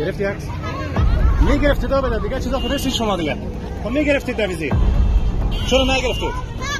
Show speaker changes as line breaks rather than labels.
گرفتی عکس؟ میگرفتی دا بده دیگه چیزا خودش شما دیگه. خب میگرفتید دویزی. چرا نگرفتید؟